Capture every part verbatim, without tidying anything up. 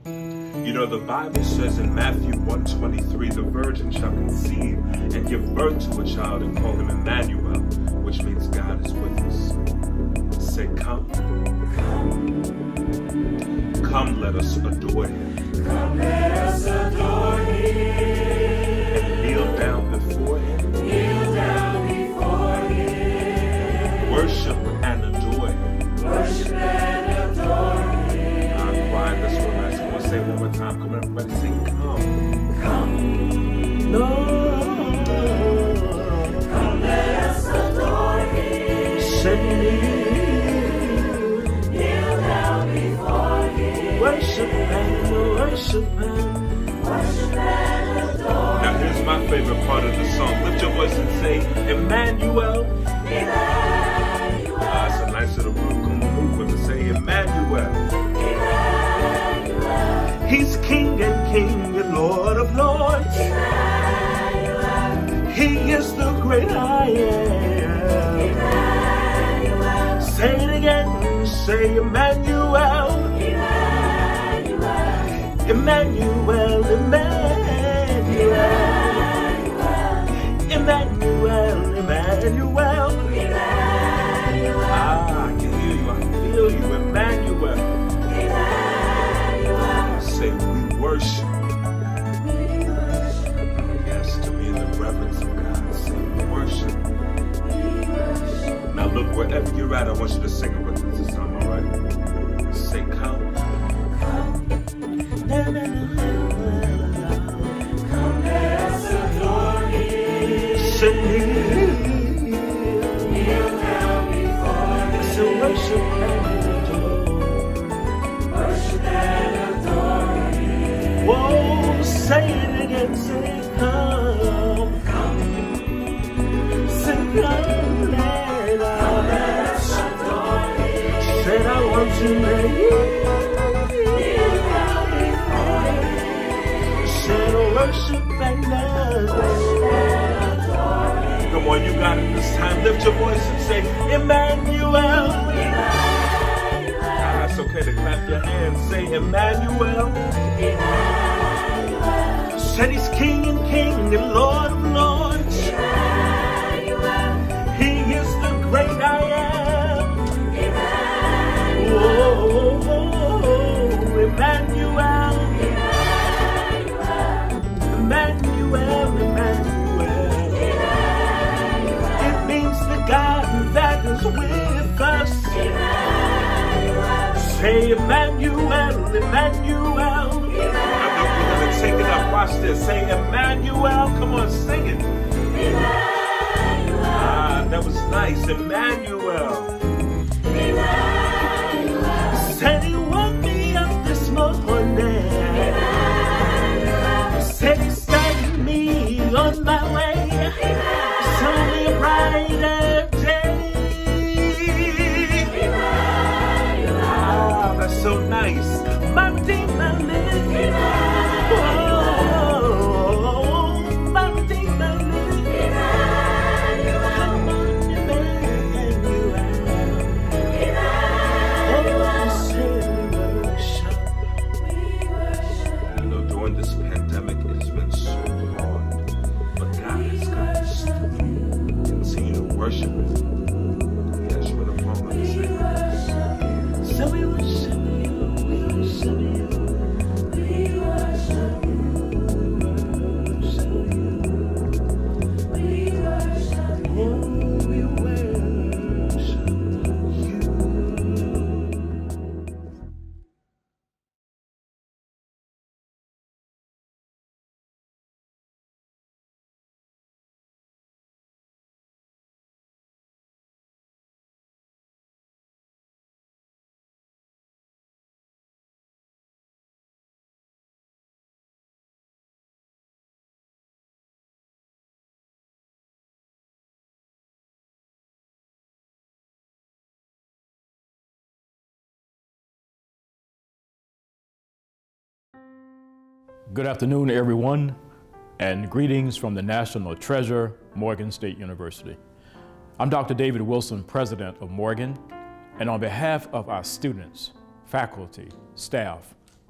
You know, the Bible says in Matthew one twenty-three, the virgin shall conceive and give birth to a child and call him Emmanuel, which means God is with us. Say, come. Come. Come, let us adore him. Come, let us adore him. And kneel down before him. Kneel down before him. Worship and adore him. Worship and adore him. I quiet this one last one. Say it one more time. Come on, everybody. Sing, come. Come. Lord. Come, let us adore him. Send me. Kneel down before him. Worship and worship and Worship and adore. Now here's my favorite part of the song. Lift your voice and say, Emmanuel. Emmanuel. Ah, it's a nice little groove. Come on, move with it. Say, Emmanuel. Emmanuel. He's King and King and Lord of Lords. Emmanuel. He is the great I am. Emmanuel. Say it again. Say, Emmanuel. Emmanuel, Emmanuel, Emmanuel, Emmanuel, Emmanuel. Ah, I can hear you, I feel you, Emmanuel. Emmanuel. Say, we worship. We worship. Yes, to be in the reverence of God. Say, we worship. We worship. Now look, wherever you're at, I want you to sing it with us this time, all right? Say, come. Come, let us adore him. Sing me. Kneel down before him. So worship and adore. Worship and adore him. Whoa, say it again, say come. Come. Say come, let us adore him. Said I want to make you. Worship and adore. Come on, you got it this time. Lift your voice and say, Emmanuel. Emmanuel. Ah, it's okay to clap your hands. Say, Emmanuel. Emmanuel. Said he's King and King and Lord of Lords. Emmanuel. He is the great I am. Emmanuel. Oh, oh, oh, Emmanuel. Emmanuel, Emmanuel. It means the God that is with us. Emmanuel. Say Emmanuel, Emmanuel. I think we're going to take it up. Watch this. Say Emmanuel. Come on, sing it. Emmanuel. Ah, that was nice. Emmanuel. Emmanuel. Said he woke me up this morning. Said he started me on my way. Show me a brighter day. Ah, that's so nice. My Redeemer living. Oh, my Redeemer living. Come on, Emmanuel. Oh, say we worship. You know, during this pandemic, it has been so hard, but God has got us through. Continue to worship Him. Yes, you're in the phone, let me say. So we worship you, we worship you, we worship you, worship you, we worship you, oh, we worship you. Good afternoon, everyone, and greetings from the National Treasure, Morgan State University. I'm Doctor David Wilson, president of Morgan, and on behalf of our students, faculty, staff,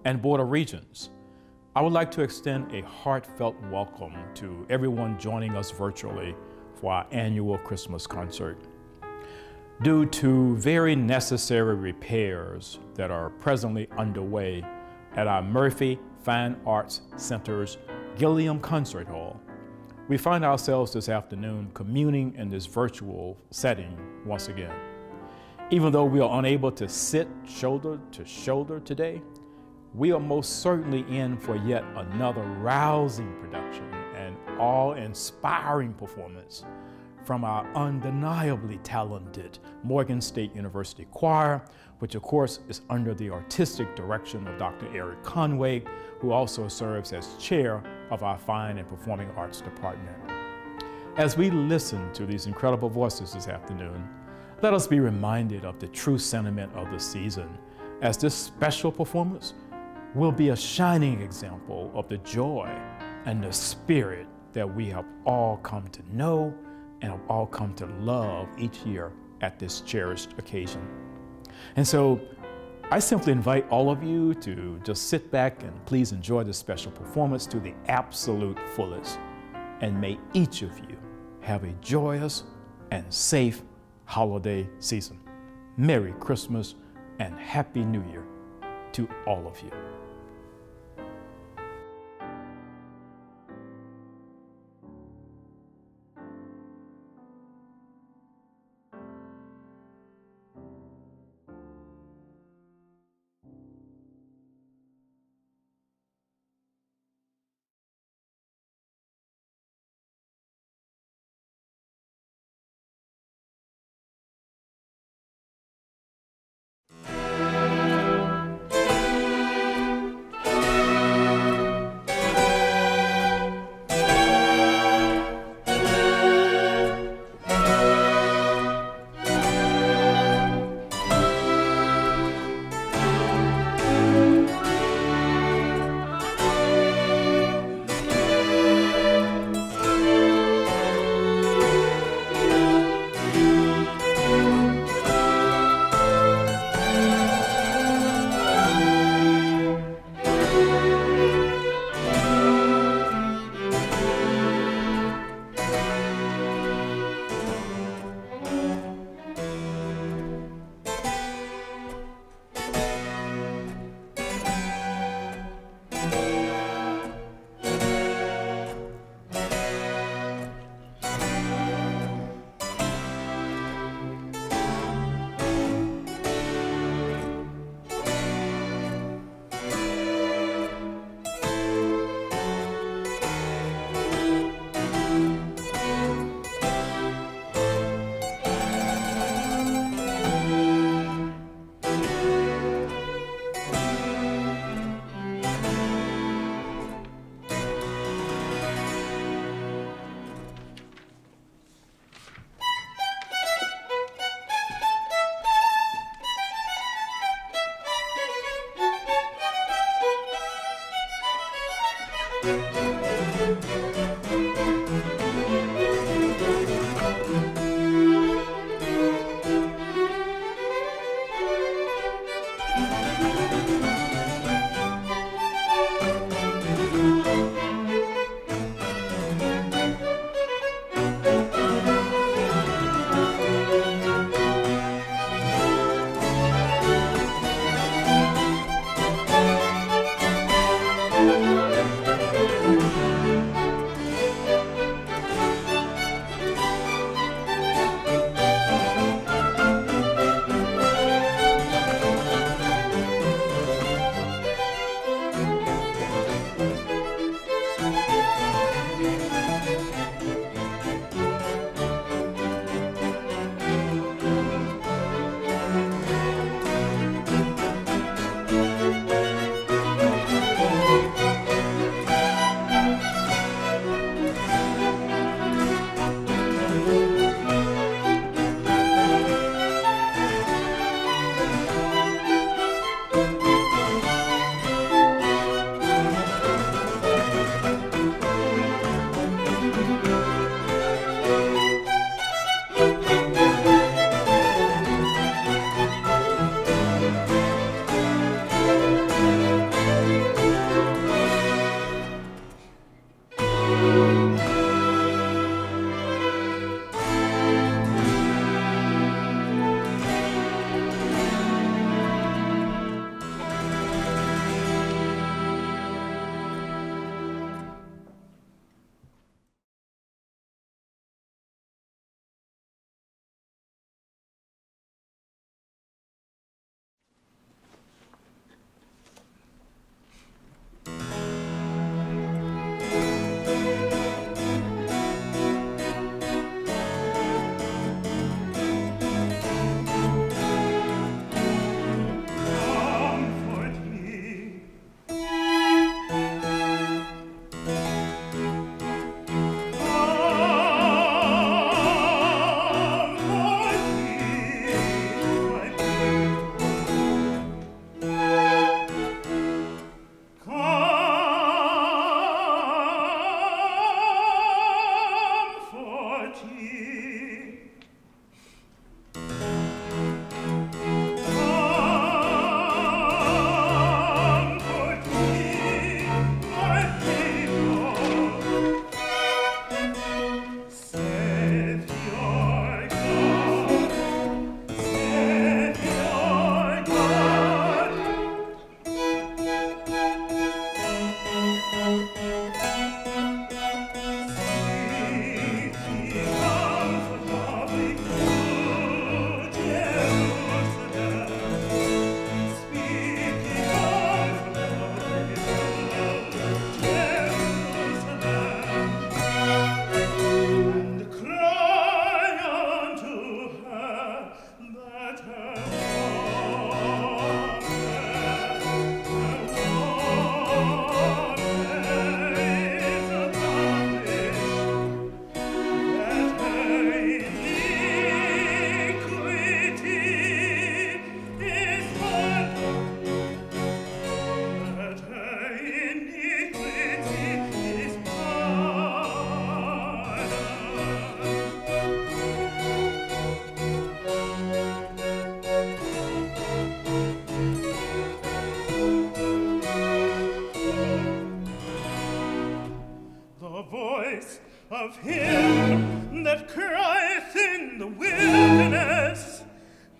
and border regions, I would like to extend a heartfelt welcome to everyone joining us virtually for our annual Christmas concert. Due to very necessary repairs that are presently underway at our Murphy Fine Arts Center's Gilliam Concert Hall, we find ourselves this afternoon communing in this virtual setting once again. Even though we are unable to sit shoulder to shoulder today, we are most certainly in for yet another rousing production and awe-inspiring performance from our undeniably talented Morgan State University Choir, which of course is under the artistic direction of Doctor Eric Conway, who also serves as chair of our Fine and Performing Arts Department. As we listen to these incredible voices this afternoon, let us be reminded of the true sentiment of the season, as this special performance will be a shining example of the joy and the spirit that we have all come to know and have all come to love each year at this cherished occasion. And so I simply invite all of you to just sit back and please enjoy this special performance to the absolute fullest. And may each of you have a joyous and safe holiday season. Merry Christmas and Happy New Year to all of you.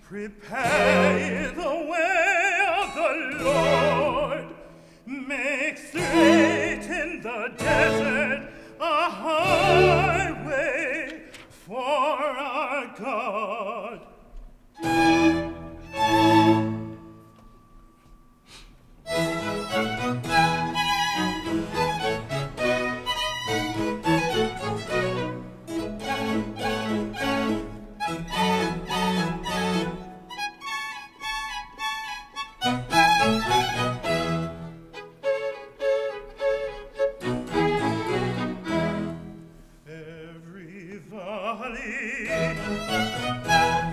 Prepare the way of the Lord, make straight in the desert a highway for our God. Every valley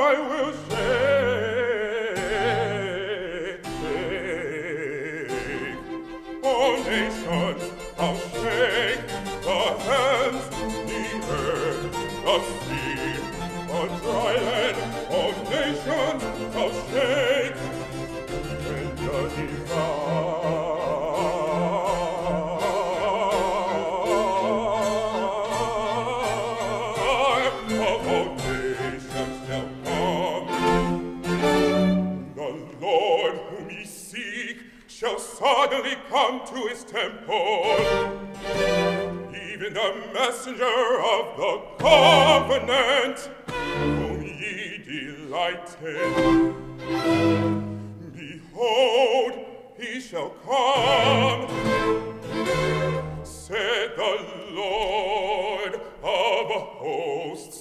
I will shake. All nations, I'll shake the hands, the earth, the sea, the dry land. All nations, I'll shake. When the desire of all nations shall come, the Lord whom ye seek shall suddenly come to his temple. Even the messenger of the covenant, whom ye delighted. Behold, he shall come, said the Lord of hosts.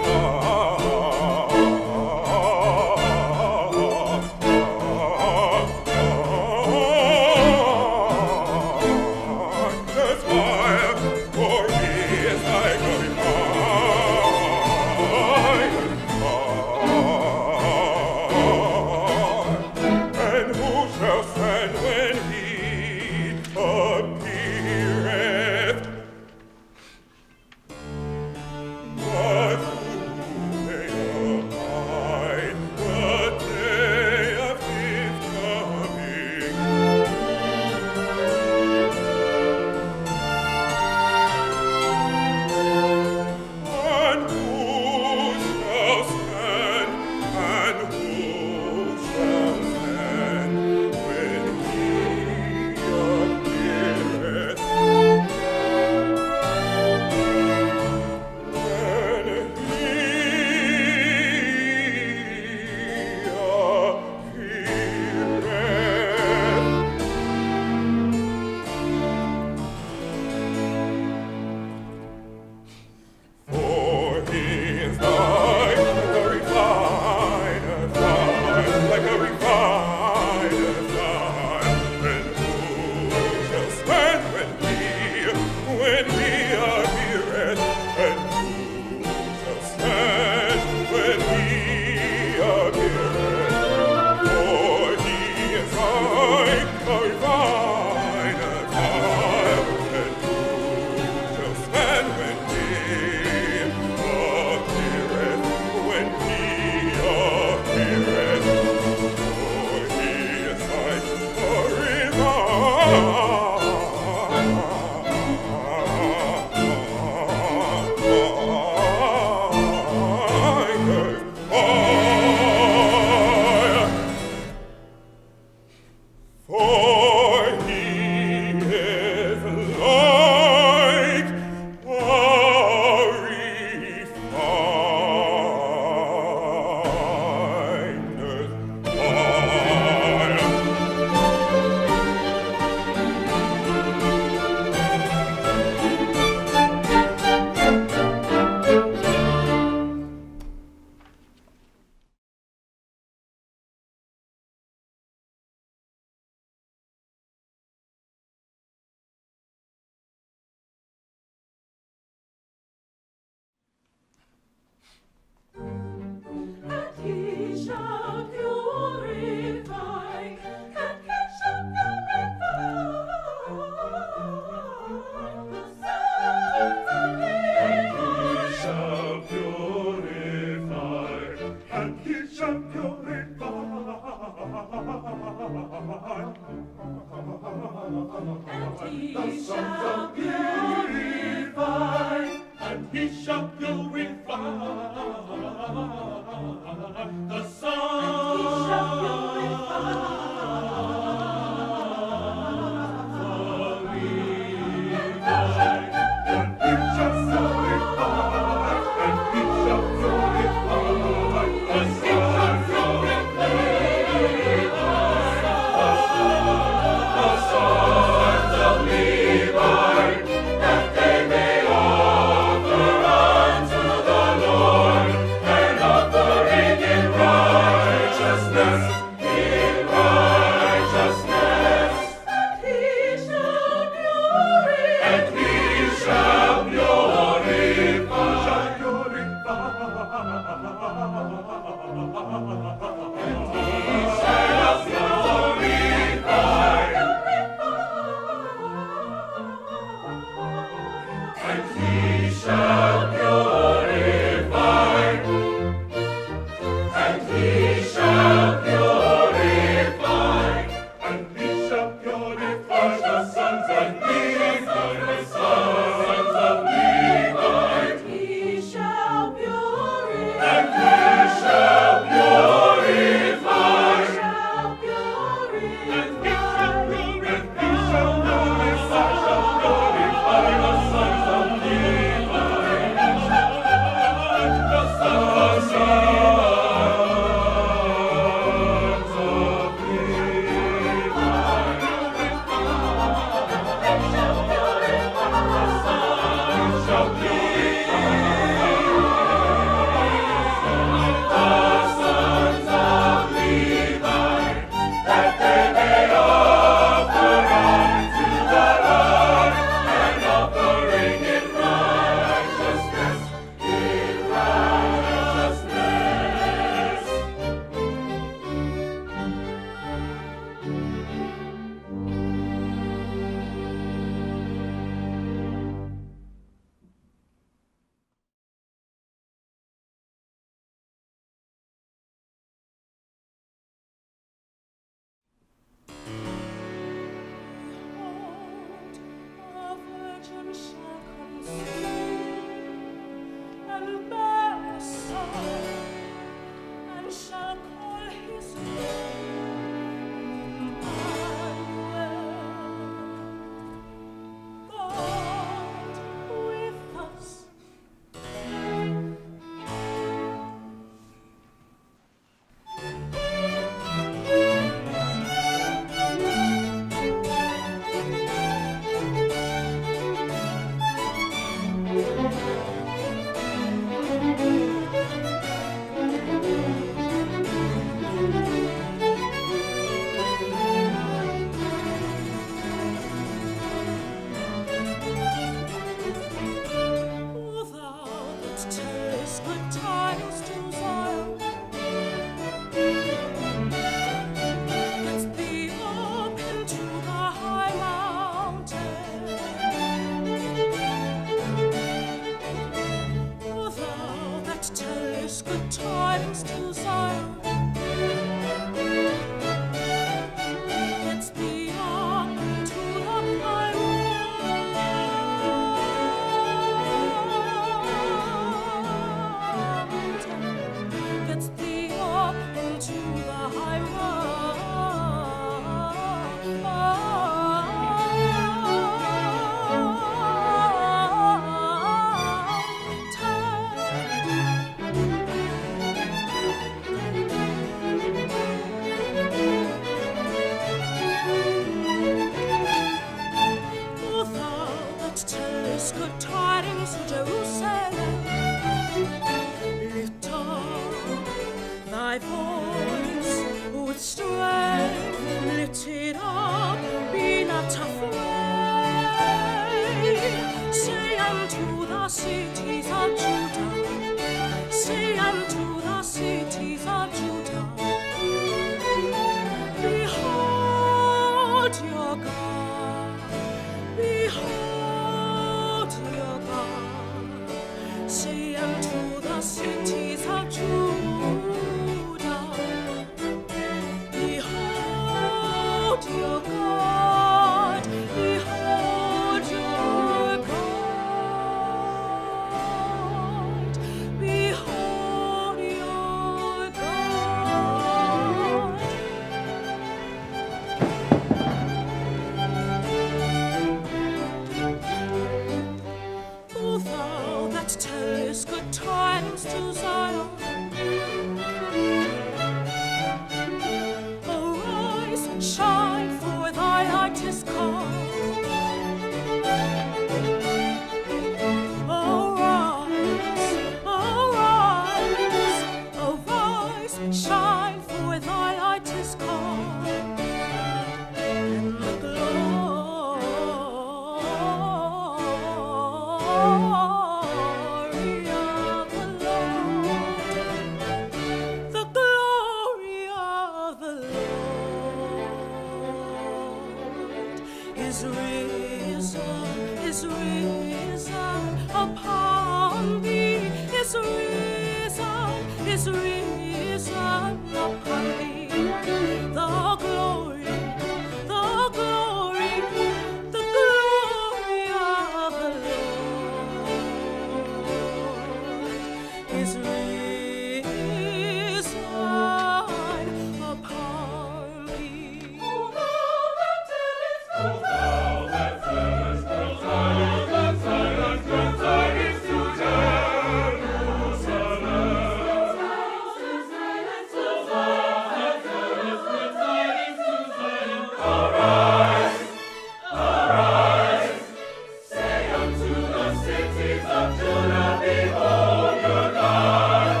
Say unto the cities of Judah, behold your God.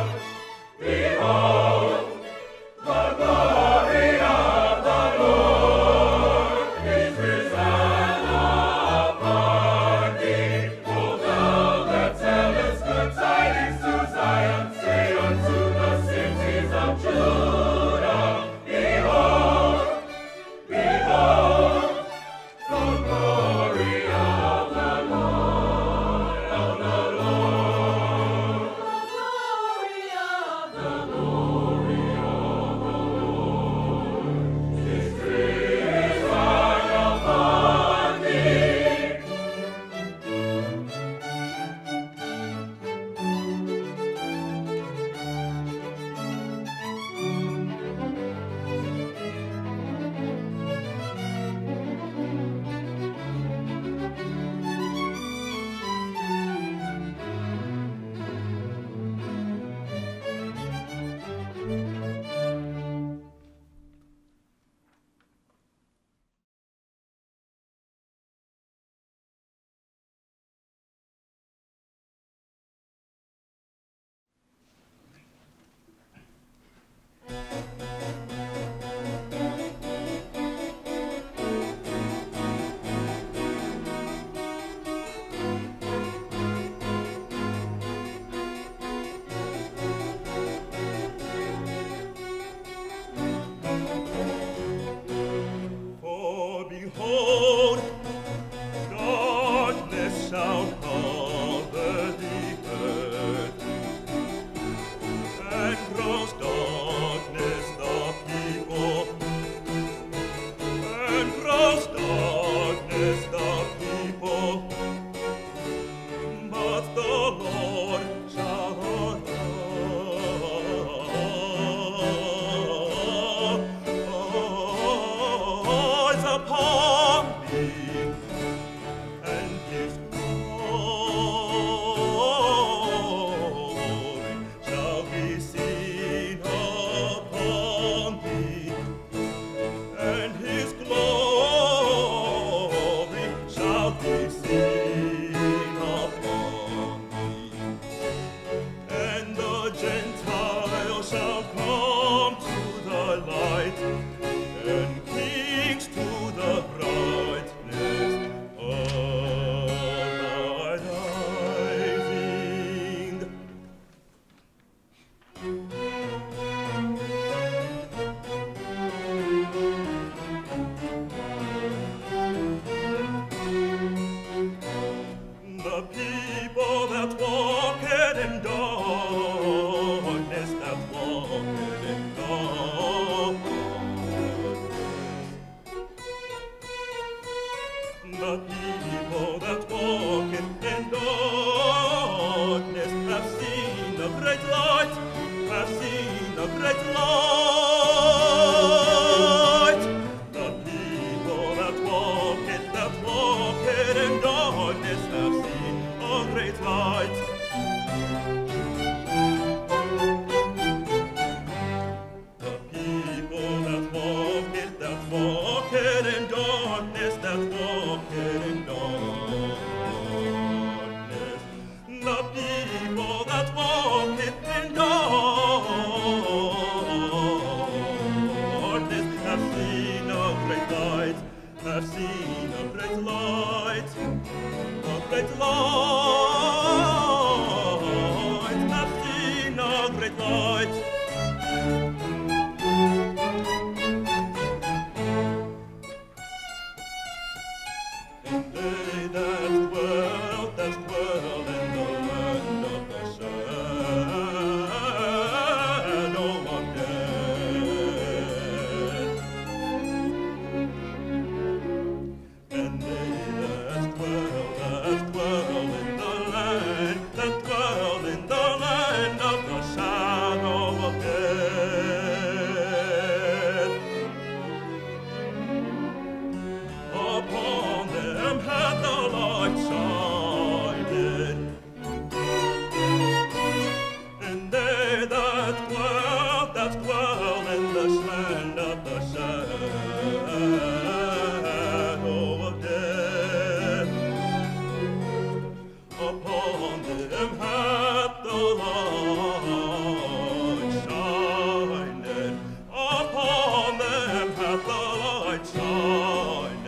great light, have seen a great light. The people that walk it, that walk it in darkness, have seen a great light. The people that walk it, that walk it in darkness, that walk it in darkness. The people that walk it in darkness have seen a great light, have seen a great light, a great light, have seen a great light. And they that dwell, that dwell in the land of the shadow of death. And they that dwell, that dwell in the land, that dwell in the land of the shadow of death. Upon them hath the light shined, and they that dwell, that dwell in the land of the shadow of death, upon them hath the light shined, upon them hath the light shined.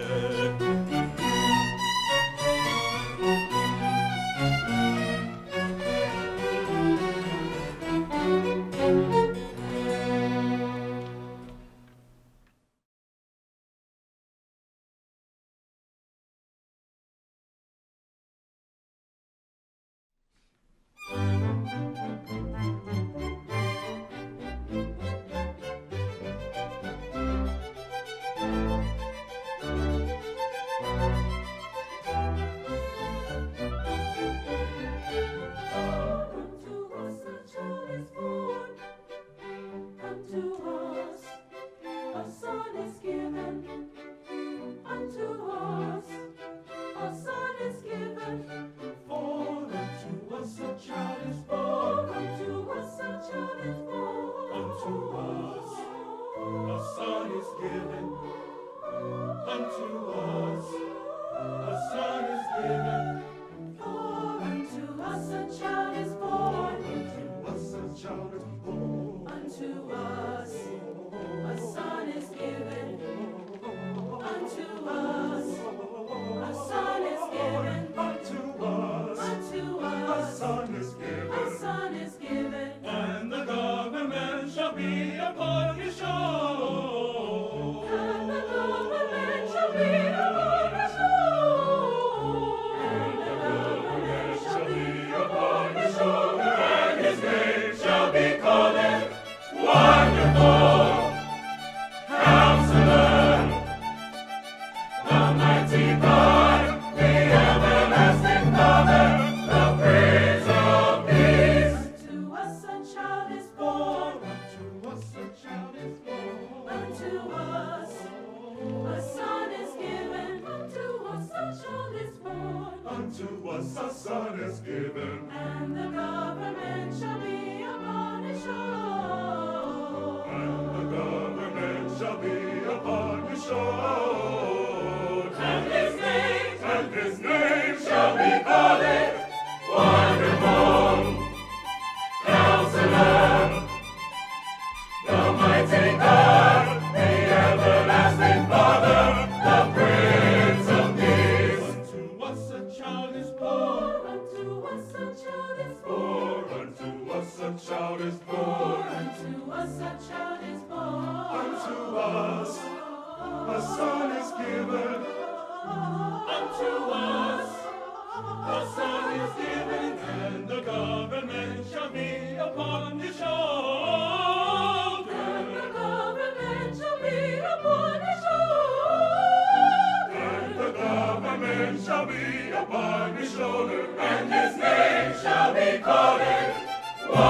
shall be upon his shoulder, and his name shall be called Wonderful.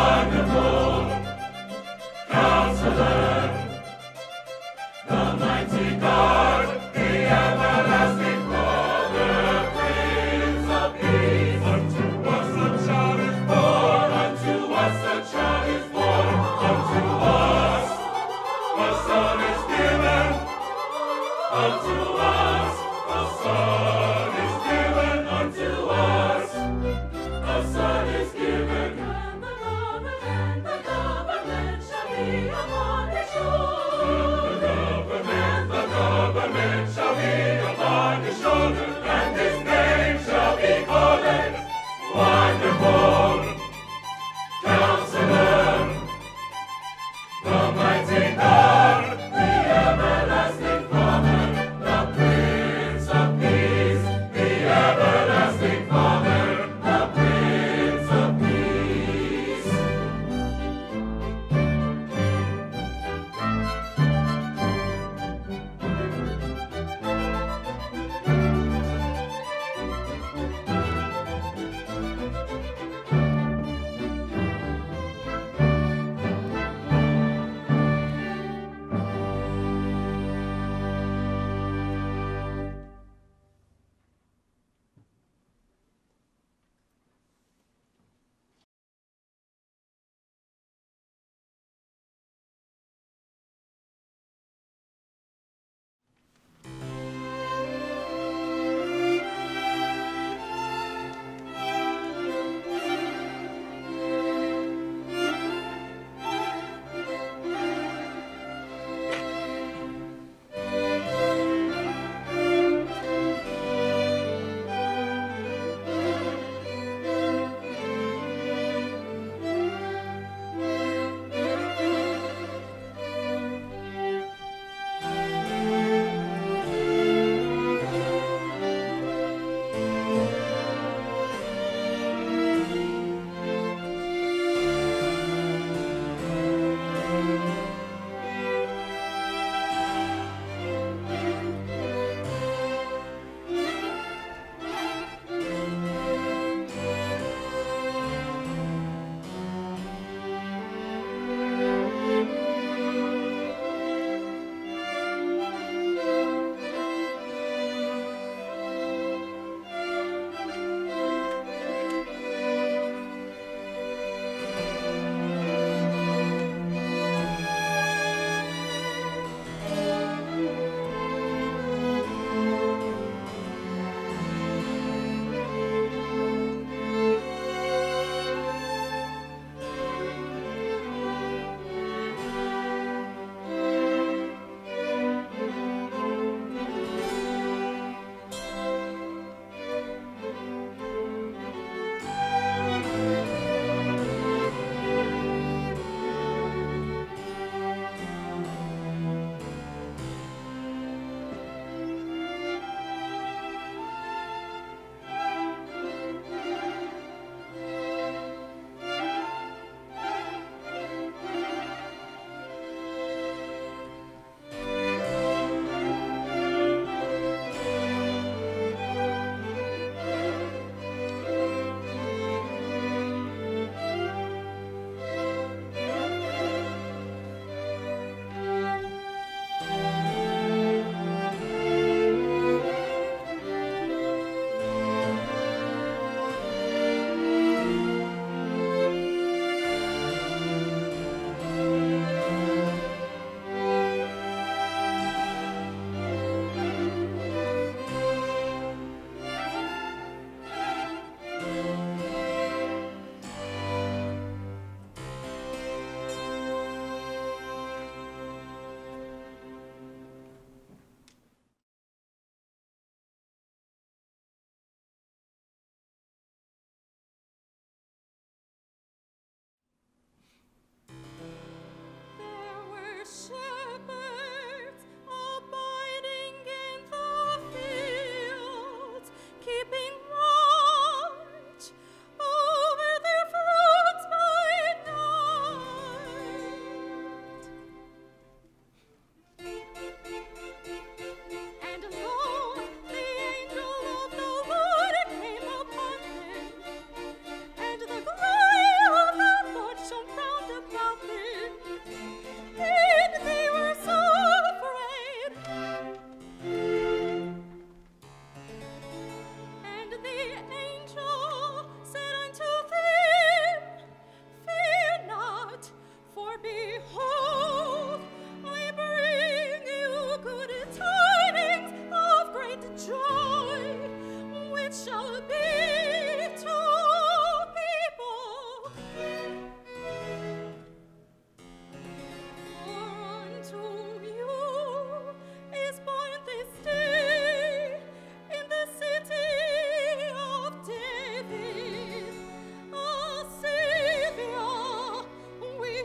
Son is given, come along and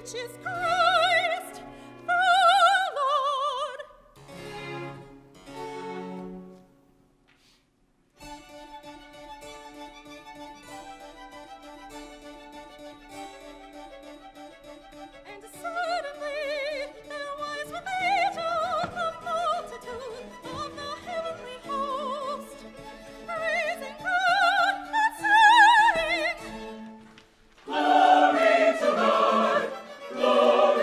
which is Christ the Lord. And suddenly there was with angels a multitude of the heavenly host, praising God and saying, Glory to God, glory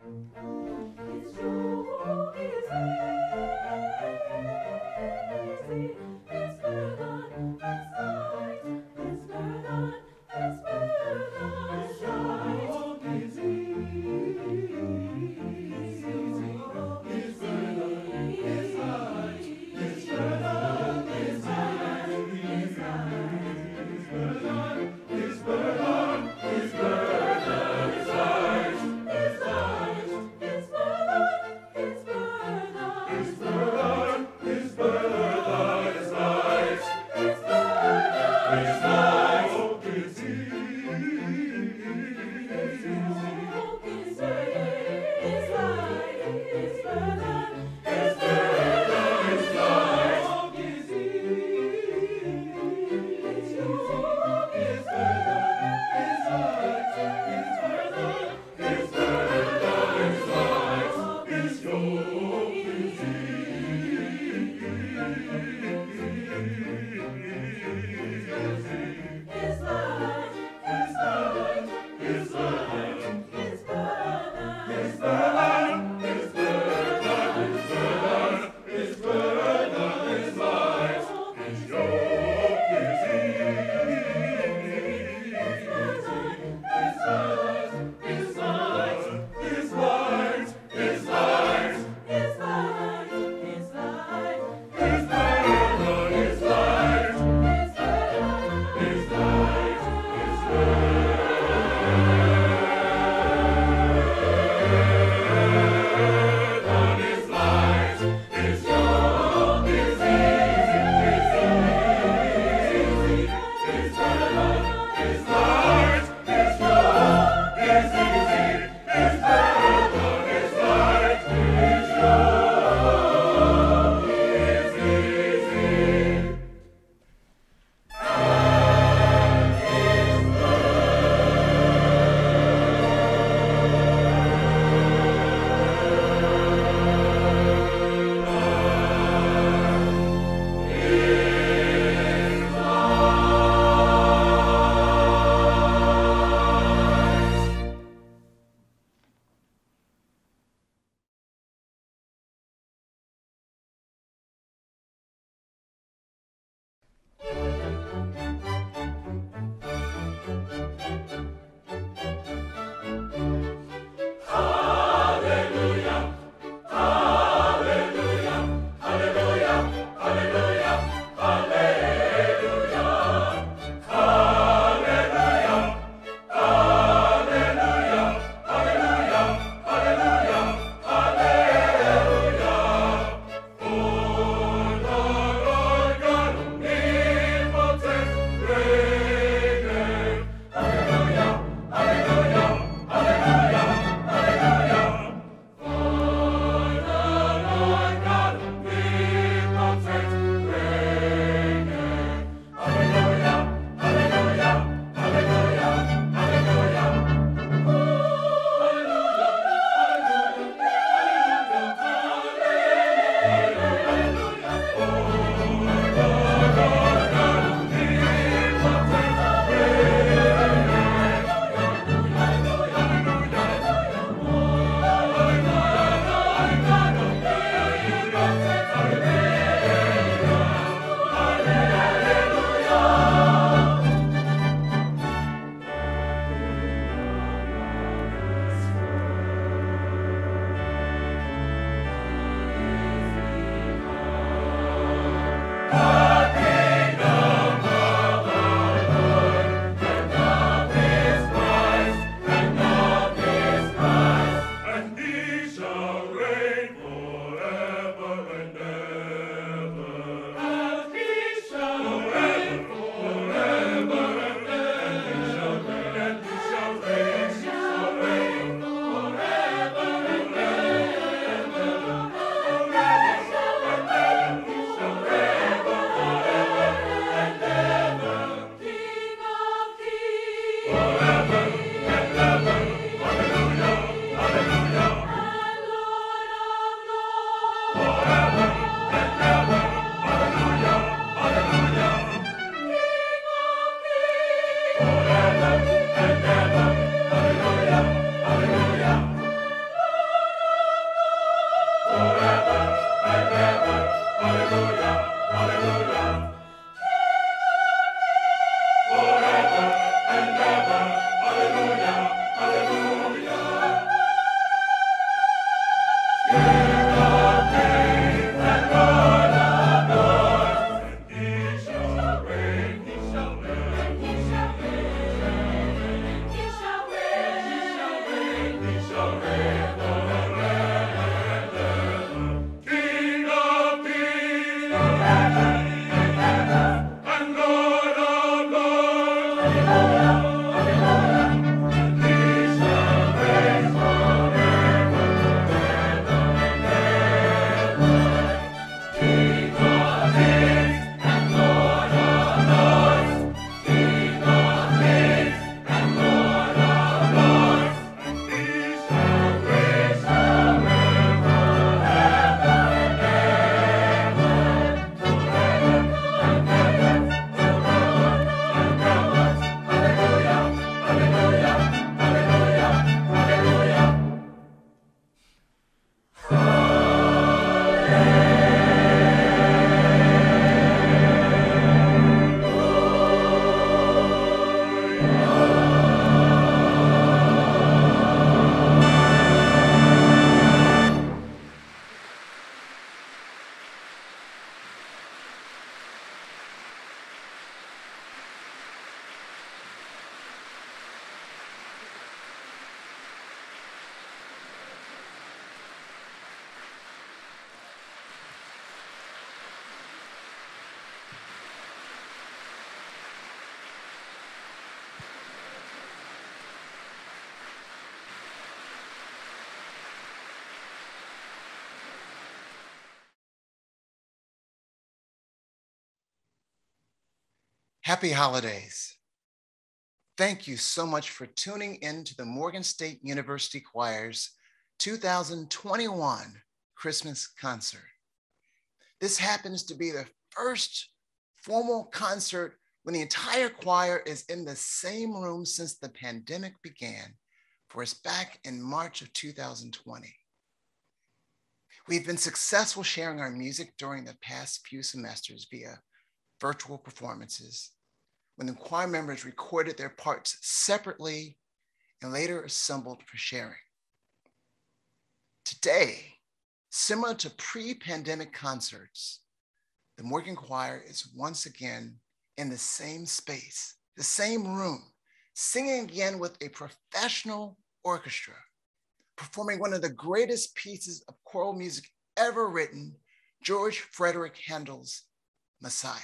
Hallelujah, hallelujah, hallelujah. Happy holidays. Thank you so much for tuning in to the Morgan State University Choir's two thousand twenty-one Christmas concert. This happens to be the first formal concert when the entire choir is in the same room since the pandemic began, for us back in March of two thousand twenty. We've been successful sharing our music during the past few semesters via virtual performances, when the choir members recorded their parts separately and later assembled for sharing. Today, similar to pre-pandemic concerts, the Morgan Choir is once again in the same space, the same room, singing again with a professional orchestra, performing one of the greatest pieces of choral music ever written, George Frederick Handel's Messiah.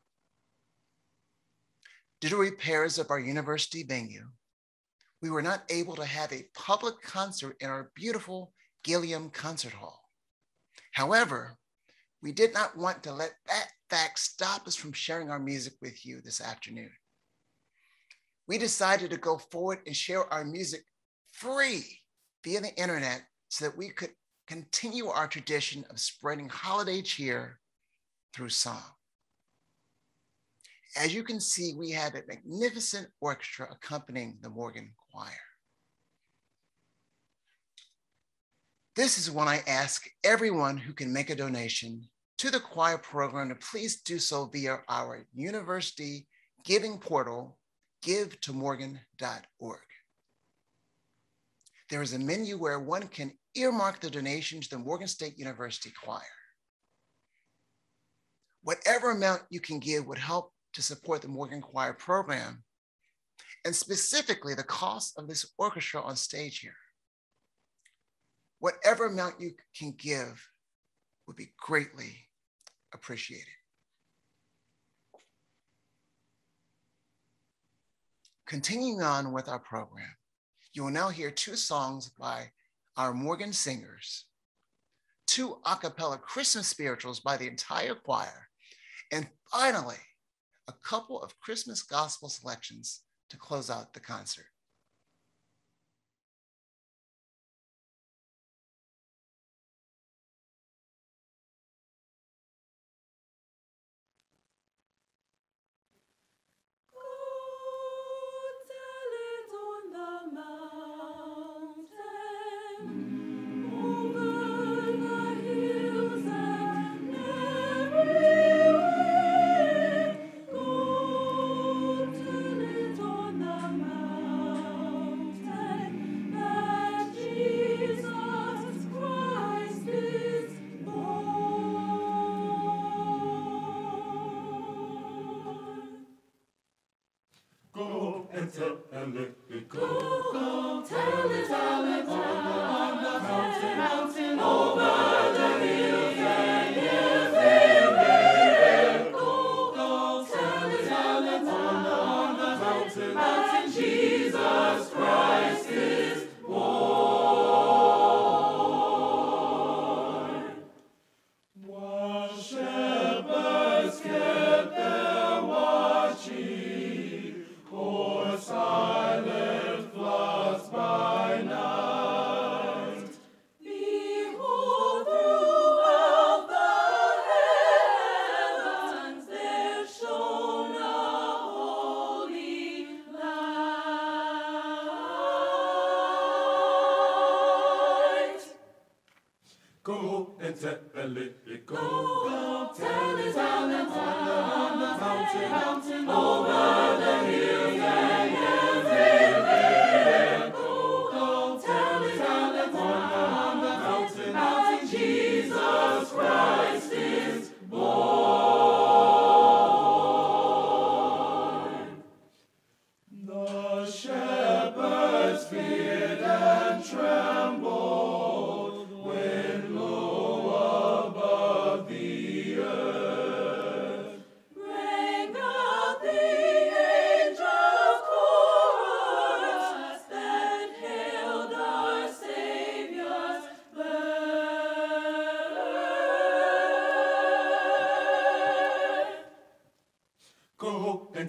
Due to repairs of our university venue, we were not able to have a public concert in our beautiful Gilliam Concert Hall. However, we did not want to let that fact stop us from sharing our music with you this afternoon. We decided to go forward and share our music free via the internet so that we could continue our tradition of spreading holiday cheer through song. As you can see, we have a magnificent orchestra accompanying the Morgan Choir. This is when I ask everyone who can make a donation to the choir program to please do so via our university giving portal, give to morgan dot org. There is a menu where one can earmark the donation to the Morgan State University Choir. Whatever amount you can give would help to support the Morgan Choir program, and specifically the cost of this orchestra on stage here. Whatever amount you can give would be greatly appreciated. Continuing on with our program, you will now hear two songs by our Morgan singers, two a cappella Christmas spirituals by the entire choir, and finally, a couple of Christmas gospel selections to close out the concert.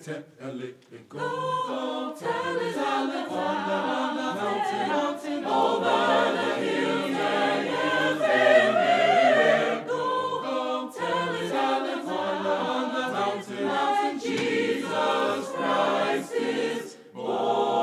tell it, go, Go tell it on the mountain, mountain, over the hills and everywhere. Go, go tell it on the mountain, mountain, Jesus Christ is born.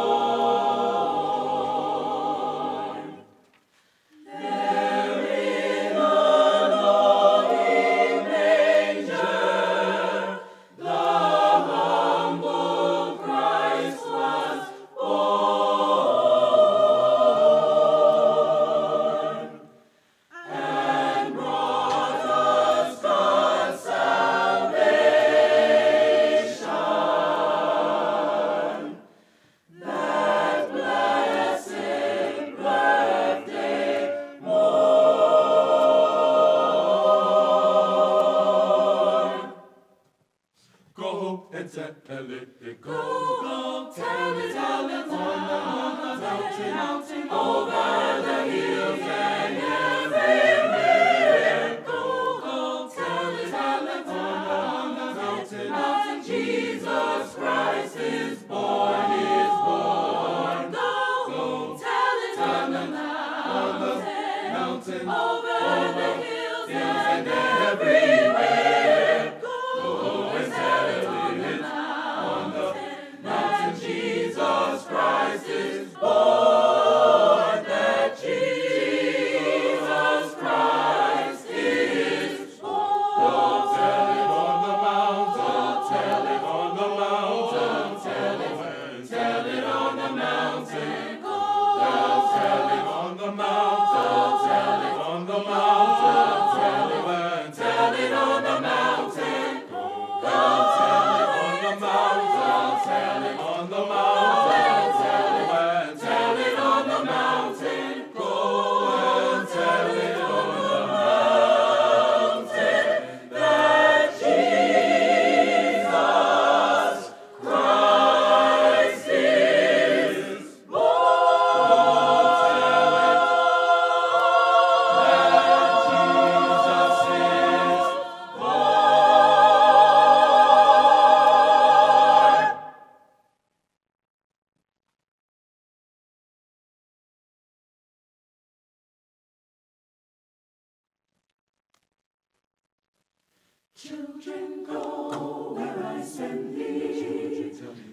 Children, go where I send thee.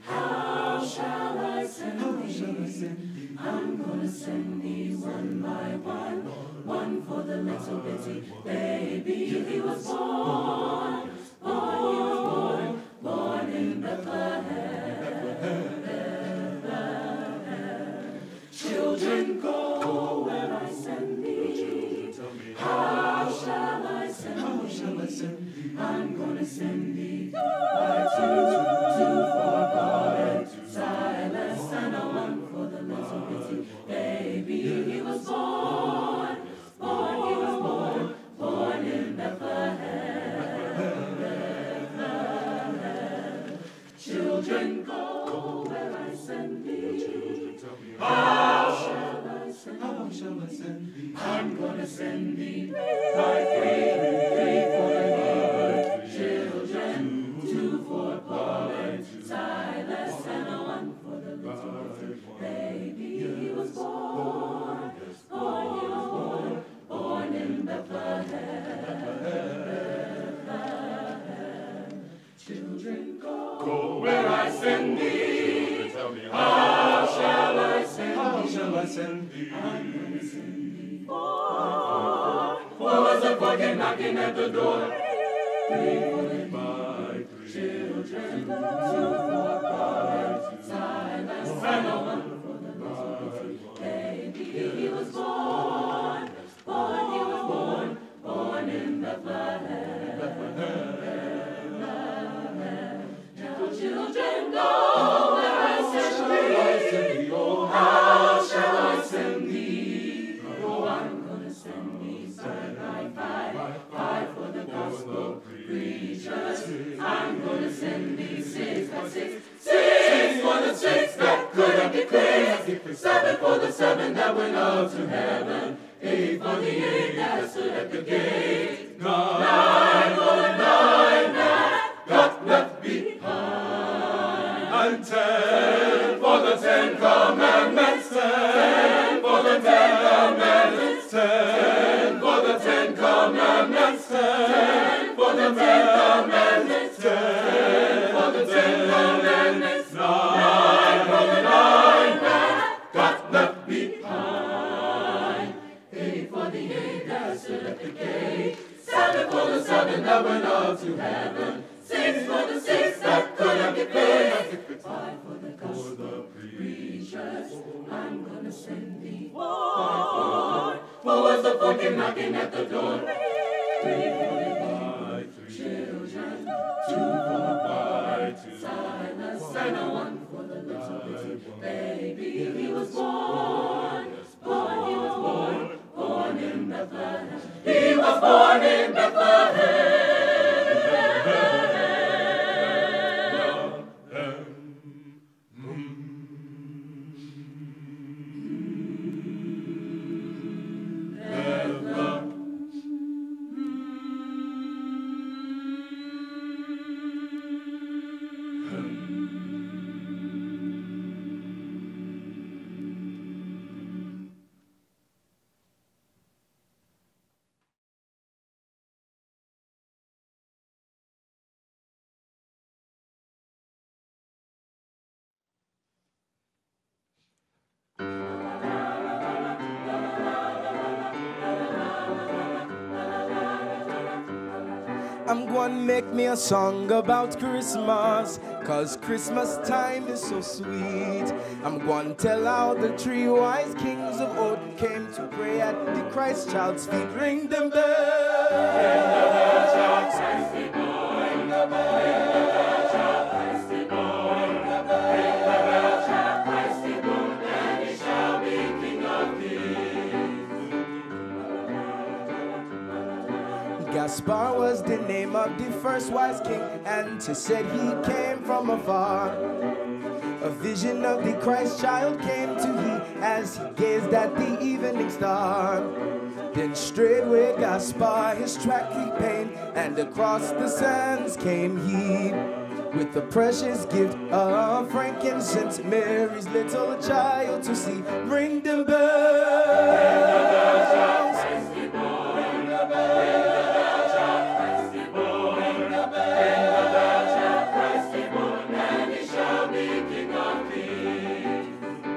How shall I send thee? I'm gonna send thee one by one. One for the little bitty baby. He was born, born, he was born, born in Bethlehem. Children, go where I send thee. How shall I send thee? I'm gonna send thee by two, two for God and Silas, and a one for the little bitty baby. He was born, born, he was born, born in Bethlehem. Children, go where I send thee. How shall I send thee? How shall I send thee? I'm gonna send thee by three, three for the children, two for Paul and Silas, and a one for the little baby. He was born, born, he was born, born in Bethlehem. Children, go, go where I send thee. How shall I send thee? How shall I send thee? I'm gonna send thee four. Four was a bucket knocking at the door. Three for the children, two for God and Silas, and a one for the little baby. He was born, born, he was born, born in Bethlehem. Now children, go where I send thee. Oh, how shall I send thee? Oh, I'm gonna send thee five by five, five for the gospel preachers. I'm gonna send thee six by six, six for the six that couldn't be cleansed, seven for the seven that went up to heaven, eight for the eight that stood at the gate, nine for the nine that got left behind. Stand for the Ten Commandments. Stand for the Ten Commandments. Stand for the Ten Commandments. Stand for the Ten Commandments. Stand for the Ten Commandments. Nine for the nine that got left behind. Eight for the eight that stood at the gate. Seven for the seven that went up to heaven. Six for the six that couldn't be paid. Five for the gospel preachers. I'm gonna send thee. Four. Four was the four came knocking at the door. Three for the three children. Two for by two. Silas and a one for the little bitty baby. He was born. Born, he was born. Born in Bethlehem. He was born in Bethlehem. I'm gonna make me a song about Christmas, cause Christmas time is so sweet. I'm gonna tell how the three wise kings of old came to pray at the Christ child's feet. Ring them bells. Ring the bell, child, Christ be born. Ring the bell, ring the bell, child, Christ be born. Ring the bell, ring the bell, child, Christ be born. And he shall be King of Kings. Gaspar was the name of the first wise king, and 'tis said he came from afar. A vision of the Christ child came to he as he gazed at the evening star. Then straightway Gaspar his track he pained, and across the sands came he with the precious gift of frankincense, Mary's little child to see. Ring the bells. Ring the bell, child, Christ be born. Ring the bell, ring the bell, child, Christ be born. Ring the bell, ring the bell, child, Christ be born. And he shall be King of Kings.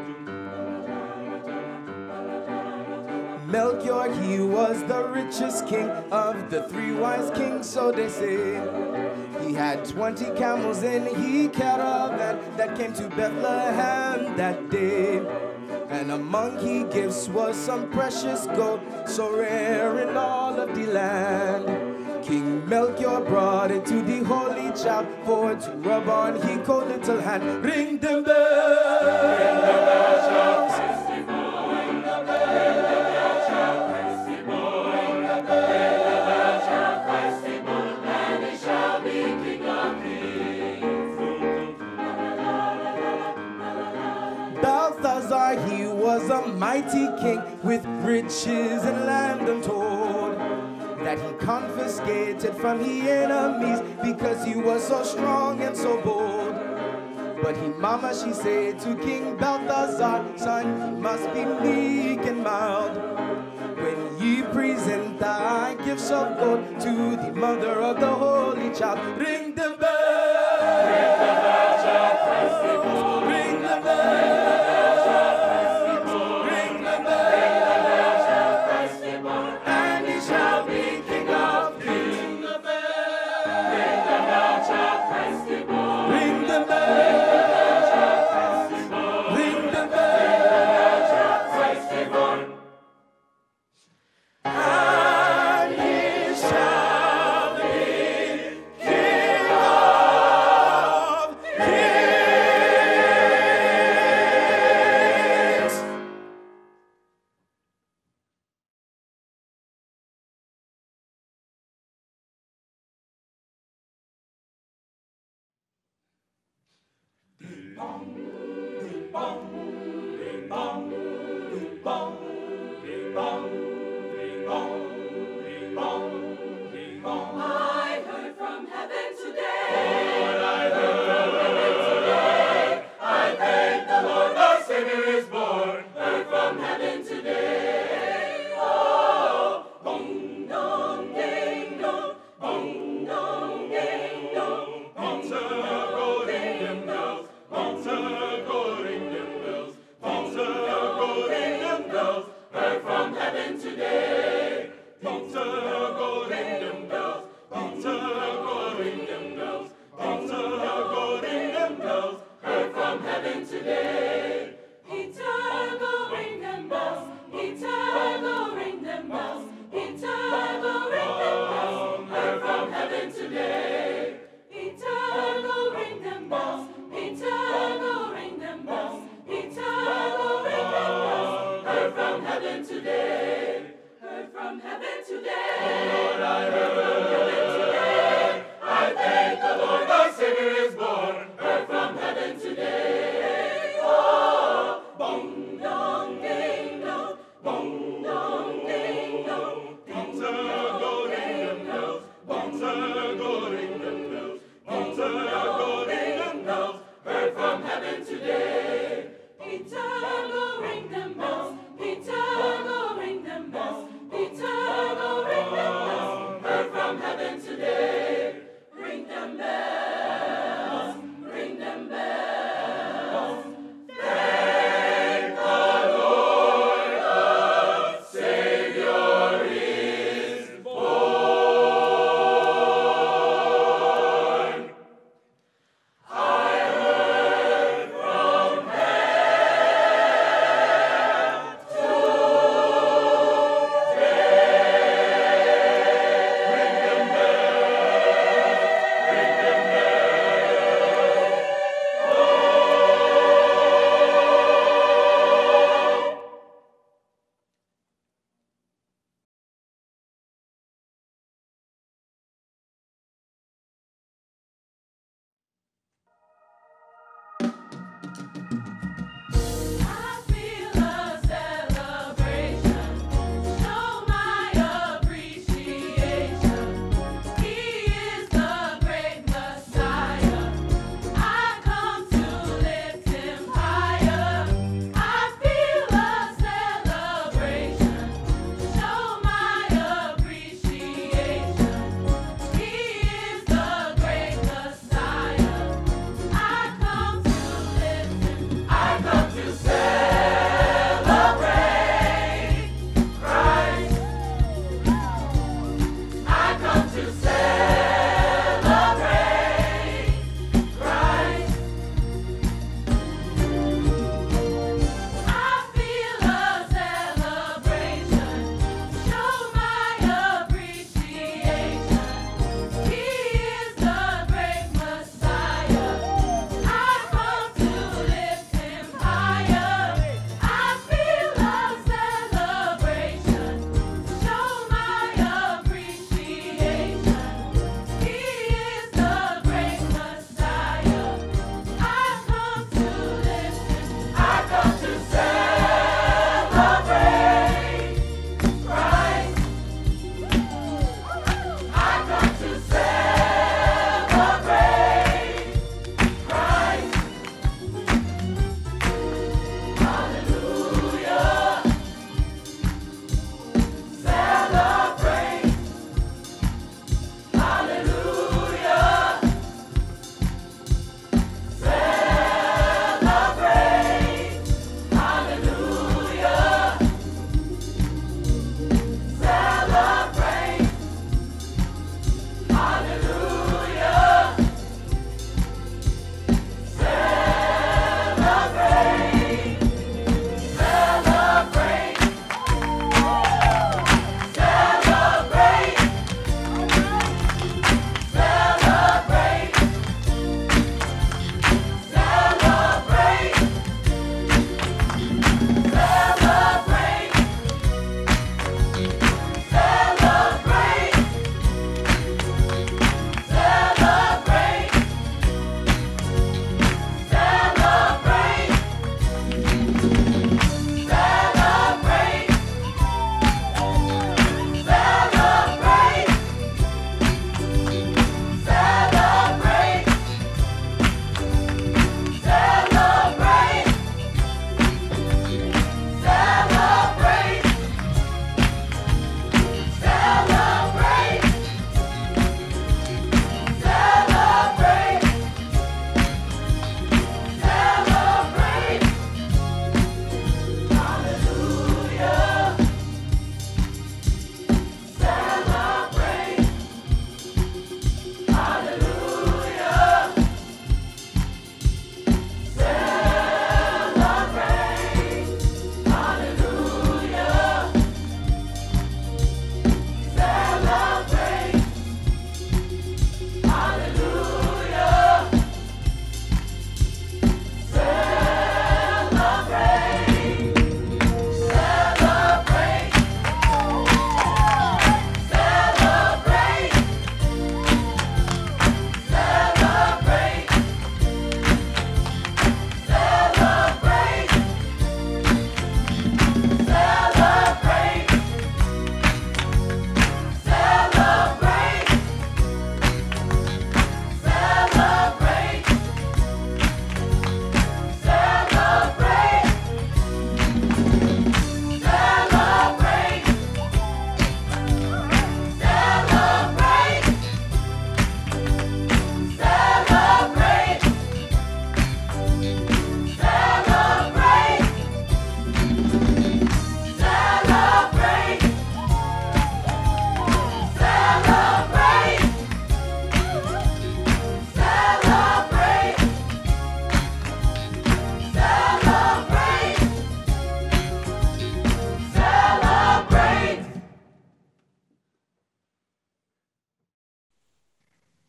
Melchior, he was the richest king of the three wise kings, so they say. He had twenty camels in he caravan that came to Bethlehem that day. And among he gifts was some precious gold, so rare in all of the land. King Melchior brought it to the holy child for to rub on he cold little hand. Ring the bell. Ring the bell, child, Christ be born. Ring the bell, ring the bell, child, Christ be born. Ring the bell, ring the bell, child, Christ be born. And he shall be King of Kings. Balthazar, he was a mighty king with riches and land untold, that he confiscated from the enemies because he was so strong and so bold. But he, mama, she said to King Balthazar, son, you must be meek and mild when ye present thy gifts of gold to the mother of the holy child. Ring the bell. Ring the bell, child, Christ be born. Ring the bell. I heard from heaven today. I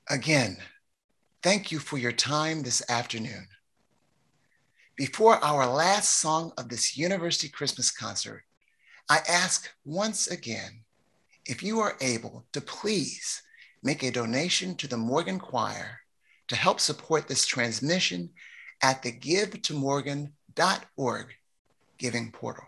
Again, thank you for your time this afternoon. Before our last song of this University Christmas concert, I ask once again, if you are able to please make a donation to the Morgan Choir to help support this transmission at the give to morgan dot org giving portal.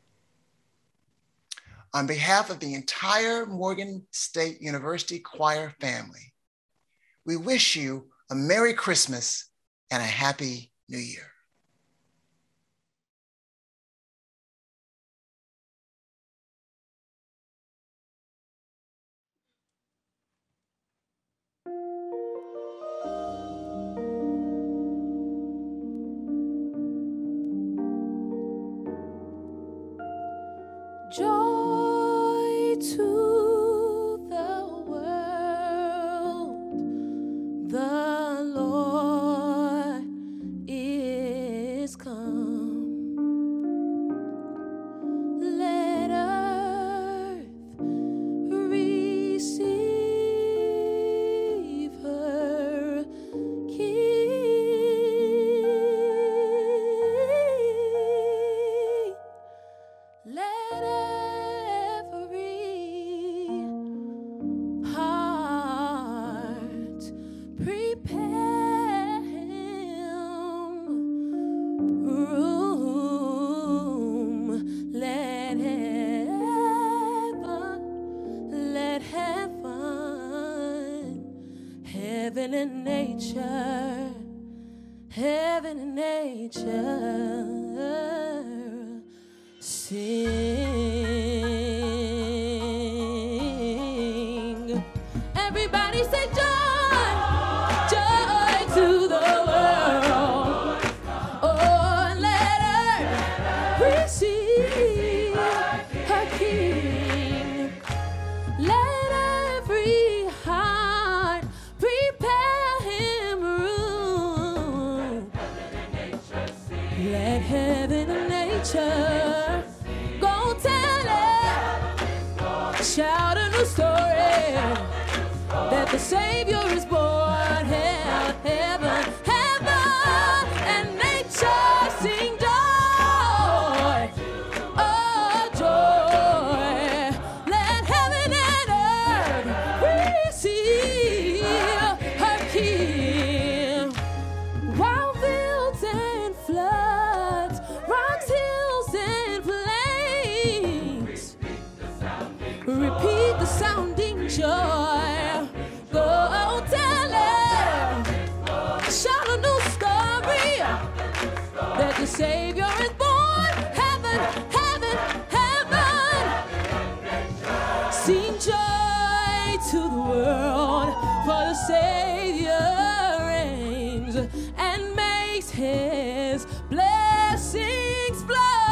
On behalf of the entire Morgan State University Choir family, we wish you a Merry Christmas and a Happy New Year. Joy to the world, the Lord is come. Let earth receive her King. Let every heart prepare him room. Let heaven, let heaven, heaven and nature, heaven and nature sing. Everybody say joy, joy to the world. Oh, let earth receive her King. Let every heart prepare him room. Let heaven and nature go tell it. Shout a new story that the Savior is born. Hell, heaven, heaven and nature sing joy. Oh, joy. Let heaven and earth receive her King. Wild fields and floods, rocks, hills, and plains, repeat the sounding joy. Go tell it. Shout a new story that the Savior is born. Heaven, heaven, heaven. Sing joy to the world, for the Savior reigns and makes his blessings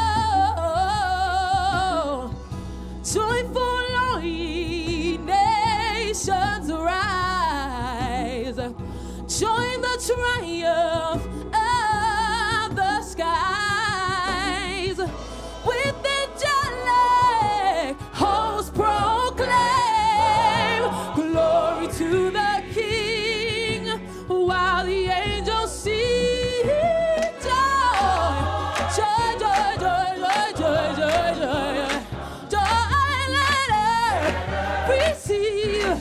flow. Joyful all ye nations rise, join the triumph of the skies. With angelic hosts proclaim glory to the King, while the angels sing joy, joy, joy, joy, joy, joy, joy, joy. Let earth receive.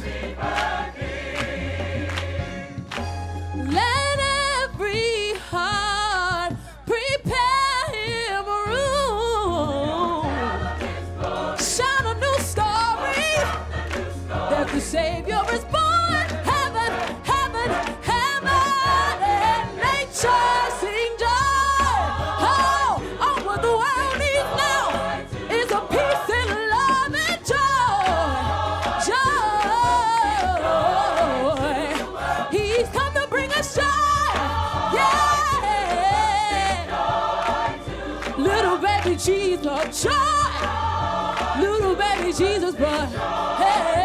Let every heart prepare him room. Shout a new story that the Savior is born. Heaven, heaven, heaven and nature sing joy. Oh, oh, what the world needs now is a peace and love and joy. Joy. He's come to bring us joy. Yeah. Little baby Jesus, joy. Little baby Jesus, but hey.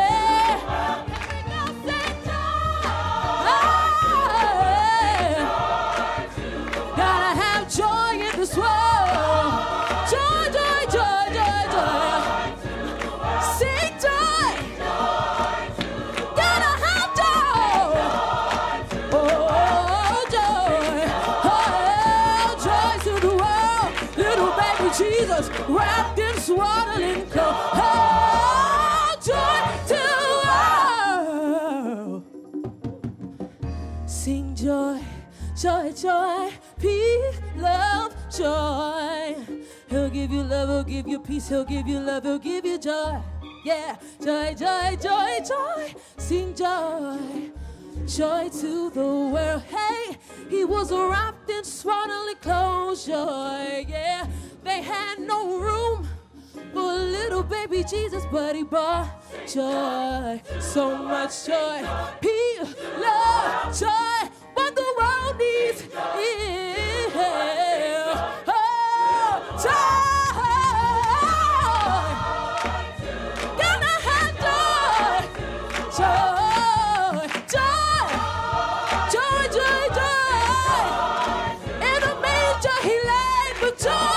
Gotta have joy in this world. Joy, joy, joy, joy, joy. Sing joy. Gotta have joy. Jesus, wrapped in swaddling clothes. Oh, joy to the world. Sing joy, joy, joy, peace, love, joy. He'll give you love, he'll give you peace, he'll give you love, he'll give you joy. Yeah, joy, joy, joy, joy. Sing joy, joy to the world. Hey, he was wrapped in swaddling clothes, joy. Yeah, they had no room for a little baby Jesus, but he brought joy, so much joy, peace, love, joy. What the world needs is oh, joy. Gonna have joy, joy, joy, joy, joy, joy. In a manger he laid for joy.